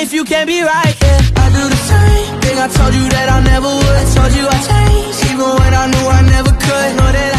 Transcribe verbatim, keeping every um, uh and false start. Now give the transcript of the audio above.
if you can't be right, yeah. I do the same thing I told you that I never would. I told you I changed, even when I knew I never could. Know that